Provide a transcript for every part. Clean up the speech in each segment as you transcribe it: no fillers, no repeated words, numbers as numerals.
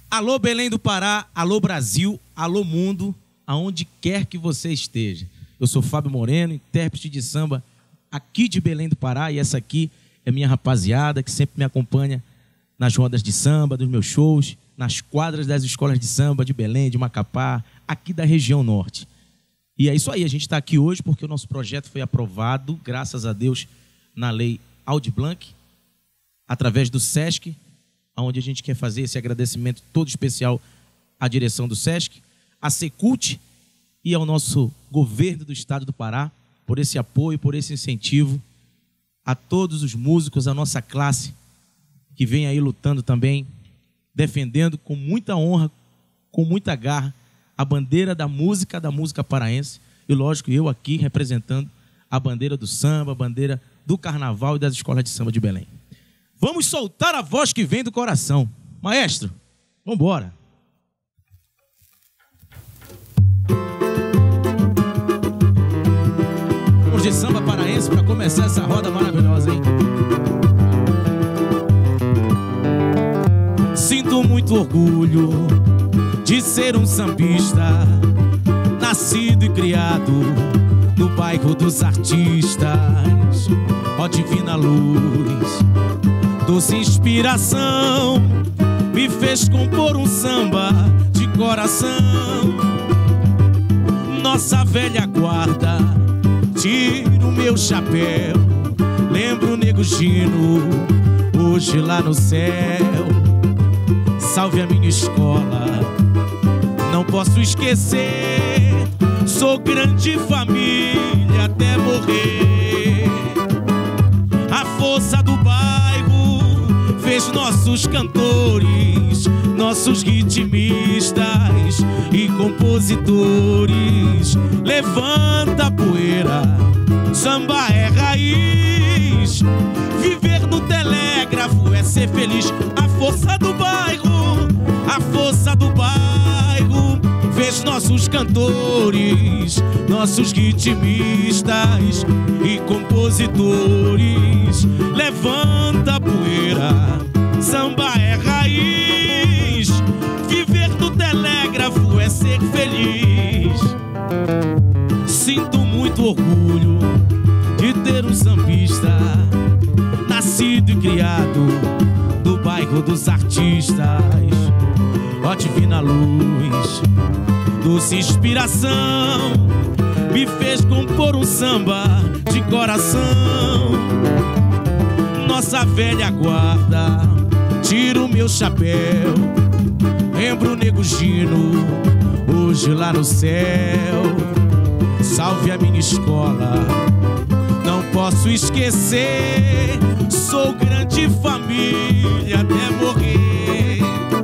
Alô Belém do Pará, alô Brasil, alô mundo, aonde quer que você esteja. Eu sou Fábio Moreno, intérprete de samba aqui de Belém do Pará, e essa aqui é minha rapaziada que sempre me acompanha nas rodas de samba, dos meus shows, nas quadras das escolas de samba de Belém, de Macapá, aqui da região norte. E é isso aí, a gente está aqui hoje porque o nosso projeto foi aprovado, graças a Deus, na lei Aldir Blanc, através do SESC, onde a gente quer fazer esse agradecimento todo especial à direção do SESC, à Secult e ao nosso governo do estado do Pará, por esse apoio, por esse incentivo, a todos os músicos, a nossa classe, que vem aí lutando também, defendendo com muita honra, com muita garra, a bandeira da música paraense, e lógico, eu aqui representando a bandeira do samba, a bandeira do carnaval e das escolas de samba de Belém. Vamos soltar a voz que vem do coração. Maestro, vamos embora. Vamos de samba paraense para começar essa roda maravilhosa, hein? Sinto muito orgulho de ser um sambista, nascido e criado no bairro dos artistas. Ó divina luz, doce inspiração, me fez compor um samba de coração. Nossa velha guarda, tiro meu chapéu, lembro o Nego Gino, hoje lá no céu. Salve a minha escola, não posso esquecer, sou grande família até morrer. A força do bairro fez nossos cantores, nossos ritmistas e compositores. Levanta a poeira, samba é raiz, viver no telégrafo é ser feliz. A força do bairro, a força do bairro fez nossos cantores, nossos ritmistas e compositores. Levanta a poeira, samba é raiz, viver no telégrafo é ser feliz. Sinto muito orgulho de ter um sambista, nascido e criado no bairro dos artistas. Ó divina luz, doce inspiração, me fez compor um samba de coração. Nossa velha guarda, tiro meu chapéu, lembro o Nego Gino, hoje lá no céu. Salve a minha escola, não posso esquecer, sou grande família até morrer.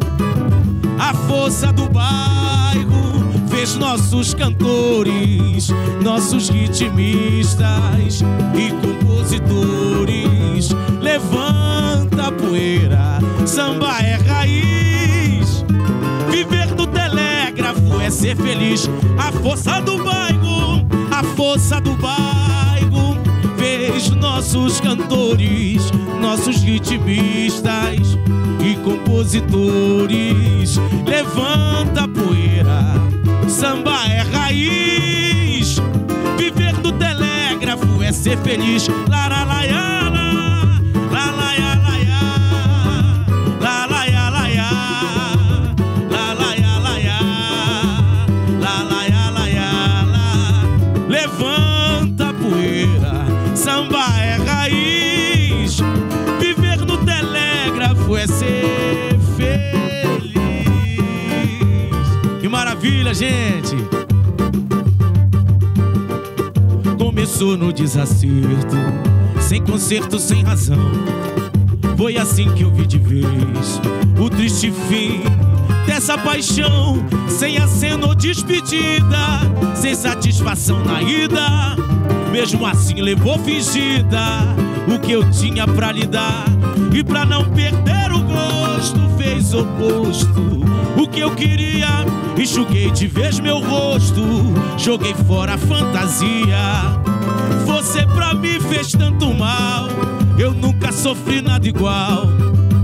A força do bairro fez nossos cantores, nossos ritmistas e compositores. Levanta a poeira, samba é raiz, viver no telégrafo é ser feliz. A força do bairro, a força do bairro fez nossos cantores, nossos ritmistas e compositores. Levanta a poeira, samba é raiz, viver no telégrafo é ser feliz. La la la ya, la la ya la ya, la la ya la ya, la la ya la ya, la la ya la ya la. Levanta a poeira, samba é raiz, viver no telégrafo é ser feliz. Que maravilha, gente! Começou no desacerto, sem conserto, sem razão. Foi assim que eu vi de vez o triste fim dessa paixão, sem aceno ou despedida, sem satisfação na ida. Mesmo assim levou fingida o que eu tinha pra lhe dar, e pra não perder o gosto fez oposto. O que eu queria, enxuguei de vez meu rosto, joguei fora a fantasia. Você pra mim fez tanto mal, eu nunca sofri nada igual.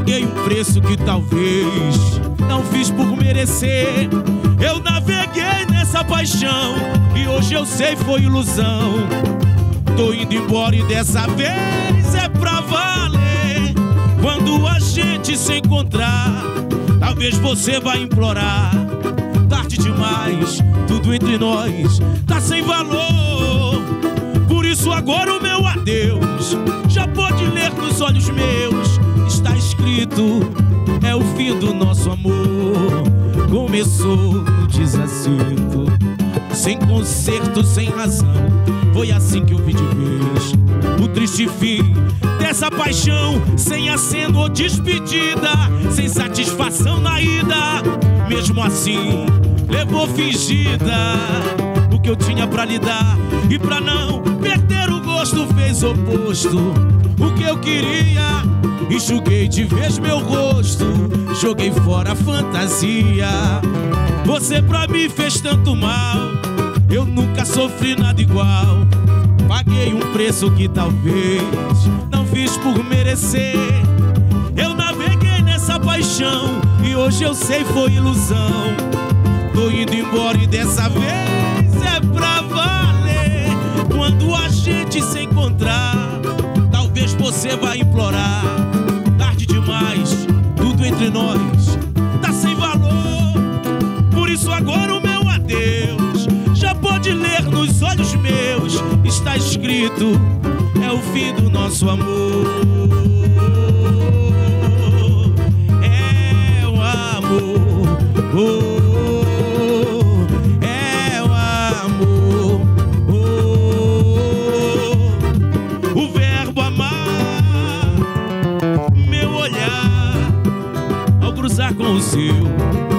Paguei um preço que talvez não fiz por merecer. Eu naveguei nessa paixão e hoje eu sei foi ilusão. Tô indo embora e dessa vez é pra valer. Quando a gente se encontrar, talvez você vai implorar. Tarde demais, tudo entre nós tá sem valor. Por isso agora o meu adeus já pode ler nos olhos meus. Está escrito, é o fim do nosso amor. Começou no desacerto, sem conserto, sem razão. Foi assim que eu vi de vez o triste fim dessa paixão, sem aceno ou despedida, sem satisfação na ida. Mesmo assim, levou fingida o que eu tinha pra lhe dar. E pra não perder o gosto, fez o oposto. O que eu queria, enxuguei de vez meu rosto. Joguei fora a fantasia. Você pra mim fez tanto mal, eu nunca sofri nada igual. Paguei um preço que talvez não fiz por merecer. Eu naveguei nessa paixão e hoje eu sei foi ilusão. Tô indo embora e dessa vez é pra valer. Quando a gente se encontrar, talvez você vai implorar. Tarde demais, tudo entre nós tá sem valor. Por isso agora o meu adeus já pode ler nos olhos meus. Está escrito, é o fim do nosso amor. É o amor, é o amor, o verbo amar. Meu olhar, ao cruzar com o seu,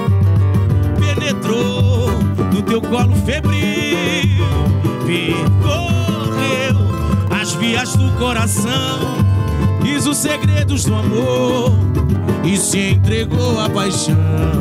penetrou no teu colo febril, percorreu as vias do coração, quis os segredos do amor e se entregou à paixão.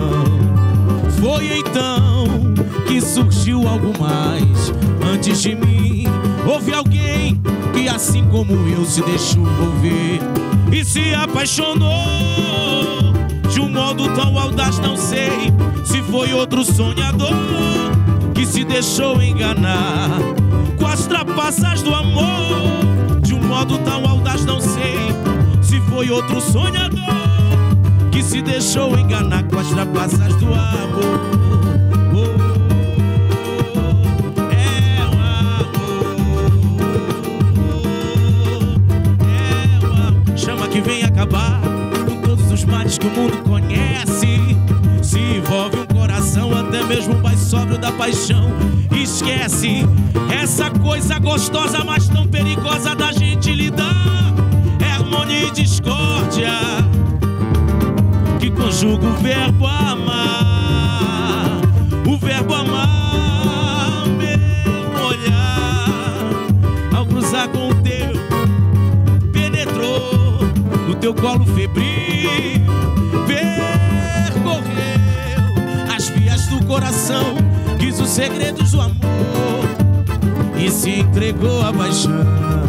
Foi então que surgiu algo mais. Antes de mim houve alguém que assim como eu se deixou envolver e se apaixonou de um modo tão audaz. Não sei se foi outro sonhador que se deixou enganar com as trapaças do amor. De um modo tão audaz, não sei se foi outro sonhador que se deixou enganar com as trapaças do amor. É o amor. Chama que vem acabar com todos os males que o mundo conhece. Se envolve um coração até mesmo mais sóbrio da paixão. Esquece essa coisa gostosa, mas tão perigosa da gente lidar. É harmonia e discórdia que conjuga o verbo amar. O verbo amar, meu olhar, ao cruzar com o teu, penetrou no teu colo febril, percorreu as vias do coração, quis os segredos do amor e se entregou à paixão.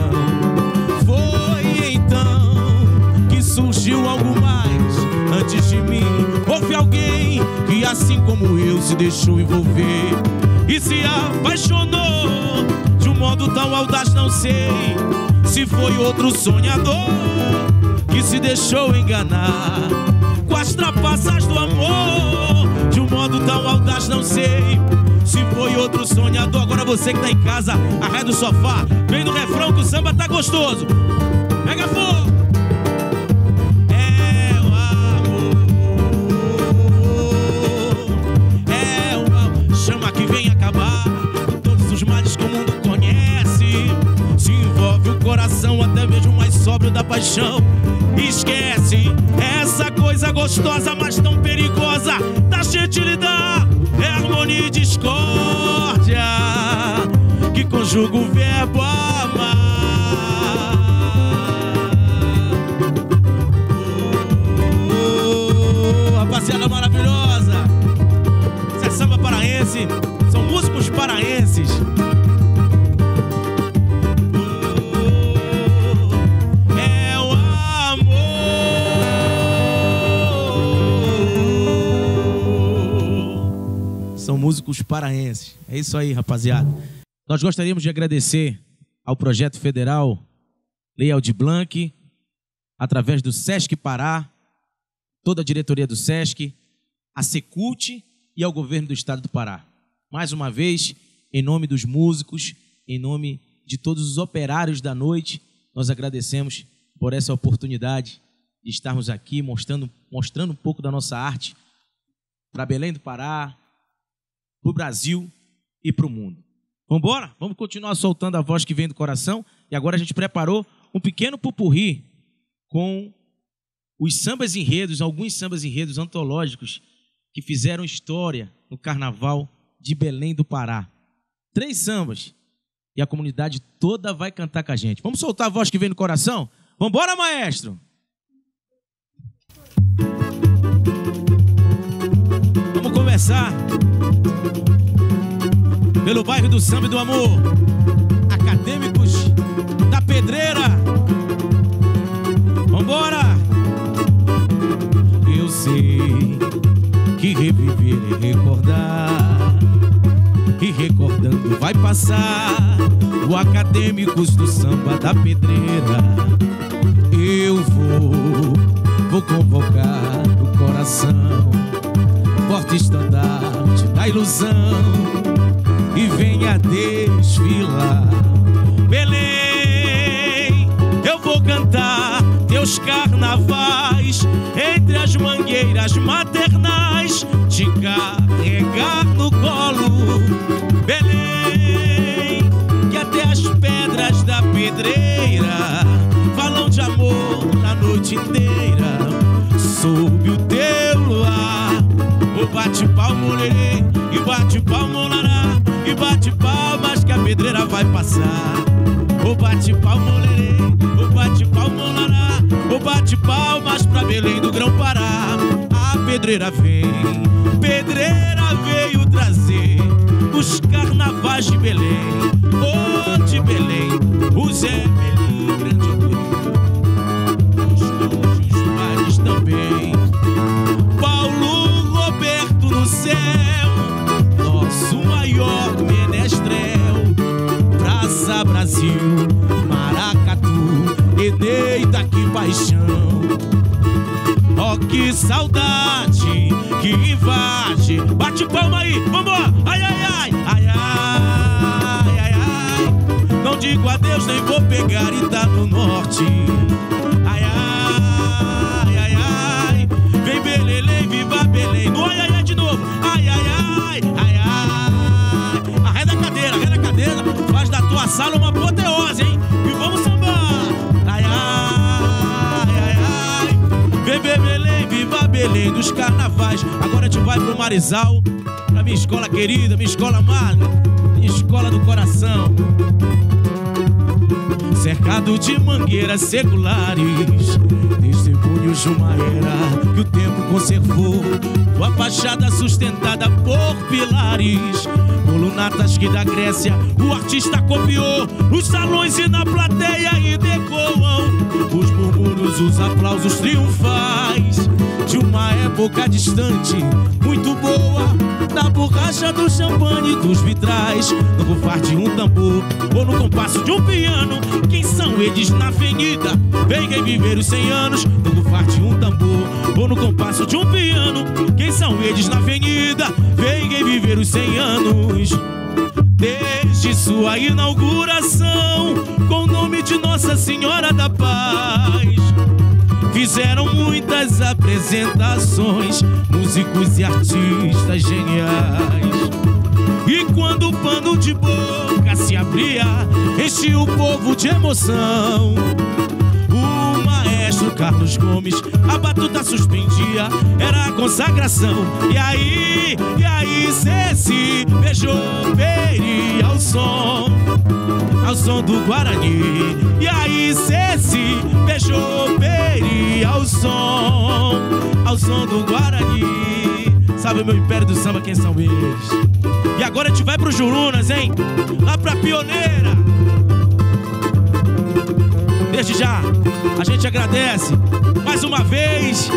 Foi então que surgiu algo mais. Antes de mim houve alguém que assim como eu se deixou envolver e se apaixonou de um modo tão audaz. Não sei se foi outro sonhador que se deixou enganar com as trapaças do amor. De um modo tão audaz, não sei se foi outro sonhador. Agora você que tá em casa, arreda o sofá, vem no refrão que o samba tá gostoso. Pega fogo! Até mesmo mais sóbrio da paixão. Esquece essa coisa gostosa, mas tão perigosa da gente lidar. É harmonia e discórdia que conjuga o verbo amar. Rapaziada maravilhosa, isso é samba paraense, são músicos paraenses. músicos paraenses. É isso aí, rapaziada. Nós gostaríamos de agradecer ao Projeto Federal Lei Aldir Blanc, através do Sesc Pará, toda a diretoria do Sesc, a Secult e ao governo do estado do Pará. Mais uma vez, em nome dos músicos, em nome de todos os operários da noite, nós agradecemos por essa oportunidade de estarmos aqui mostrando um pouco da nossa arte para Belém do Pará, para o Brasil e para o mundo. Vamos embora? Vamos continuar soltando a voz que vem do coração. E agora a gente preparou um pequeno pupurri com os sambas enredos, alguns sambas enredos antológicos que fizeram história no Carnaval de Belém do Pará. 3 sambas e a comunidade toda vai cantar com a gente. Vamos soltar a voz que vem do coração? Vamos embora, maestro? Vamos começar pelo bairro do Samba e do Amor, Acadêmicos da Pedreira. Vambora! Eu sei que reviver é recordar, e recordando vai passar o Acadêmicos do Samba da Pedreira. Eu vou convocar o coração, forte estandarte da ilusão, e venha desfilar. Belém, eu vou cantar teus carnavais, entre as mangueiras maternais, te carregar no colo. Belém, que até as pedras da pedreira falam de amor a noite inteira, sob o teu luar. O bate palmo lerê, e bate palmo lará, e bate palmas que a pedreira vai passar. O bate palmo lerê, o bate palmo lará, o bate palmas pra Belém do Grão-Pará. A pedreira veio trazer os carnavais de Belém. Oh, de Belém, o Zé Belinho, grande orgulho, os cujos mares também. Paulo Roberto no céu, nosso maior menestrel. Praça Brasil, Maracatu, Eneita, que paixão. Oh, que saudade que invade. Bate palma aí, vambora. Ai, ai, ai, ai, ai, ai, ai. Não digo adeus, nem vou pegar e tá no norte. Ai, ai, ai, ai. Vem Belém, viva Belém. No ai, ai, ai de novo. Ai, ai, ai, ai, ai. Arreda a cadeira, faz da tua sala uma apoteose, hein? E vamos sambar. Ai, ai, ai, ai. Vem Belém, viva Belém dos carnavais. Agora a gente vai pro Marizal, pra minha escola querida, minha escola amada, minha escola do coração. Cercado de mangueiras seculares, testemunhos de uma era que o tempo conservou. Tua fachada sustentada por pilares, colunatas que da Grécia o artista copiou. Nos salões e na plateia ainda ecoam os murmúrios, os aplausos triunfais de uma época distante, muito boa, da borracha do champanhe, dos vitrais, no bufar de um tambor ou no compasso de um piano. Quem são eles na avenida? Vem reviver os 100 anos, no bufar de um tambor ou no compasso de um piano. Quem são eles na avenida? Vem reviver os 100 anos. Desde sua inauguração, com o nome de Nossa Senhora da Paz, fizeram muitas apresentações, músicos e artistas geniais. E quando o pano de boca se abria, enchia o povo de emoção. O maestro Carlos Gomes, a batuta suspendia, era a consagração. E aí cê se beijou, peri ao som do Guarani. E aí cê se beijou, peri ao som do Guarani. Sabe o meu império do samba, quem são eles? E agora a gente vai pro Jurunas, hein? Lá pra Pioneira. Desde já, a gente agradece mais uma vez a Lei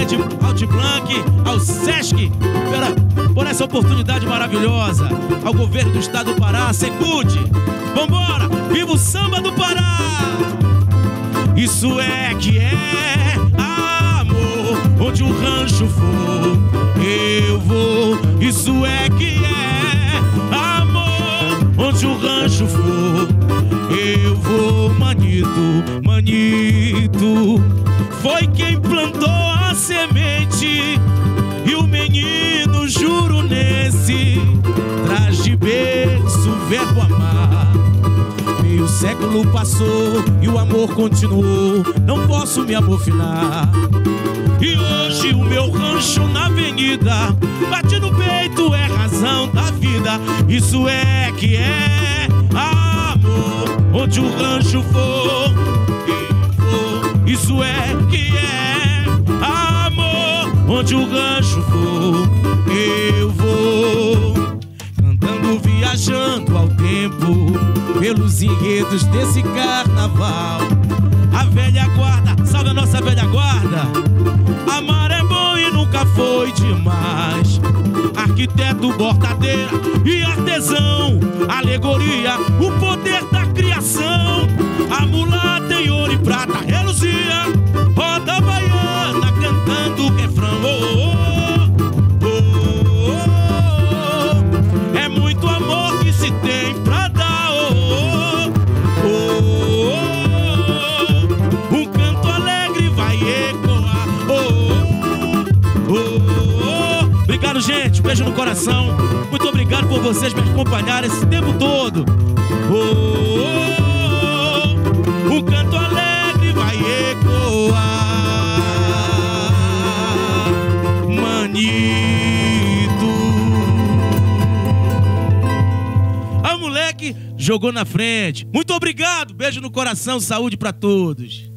Rede Altiblanc, ao Sesc, por essa oportunidade maravilhosa, ao governo do estado do Pará, Secute. Vambora, viva o samba do Pará! Isso é que é amor, onde o rancho for, eu vou. Isso é que é amor, onde o rancho for, eu vou. Manito, manito, foi quem plantou a semente, e o menino jurunense traz de berço o verbo amar. Meio século passou e o amor continuou, não posso me amofinar. E hoje o meu rancho na avenida, bate no peito, é razão da vida. Isso é que é amor, onde o rancho for, eu vou. Isso é que é amor, onde o rancho for, eu vou. Cantando, viajando ao tempo, pelos enredos desse carnaval. A velha guarda, salve a nossa velha guarda. Amar é bom e nunca foi demais. Arquiteto, bordadeira e artesão, alegoria, o poder da criação. A mulata em ouro e prata reluzia, roda baiana cantando o refrão. Oh, oh, oh, oh. É muito amor que se tem pra dar. Oh, oh, oh, oh. Um canto alegre vai ecoar. Oh, oh, oh. Obrigado, gente, beijo no coração. Muito obrigado por vocês me acompanharem esse tempo todo. Oh, oh, oh. Um canto alegre vai ecoar. Manito, a moleque jogou na frente. Muito obrigado, beijo no coração, saúde pra todos.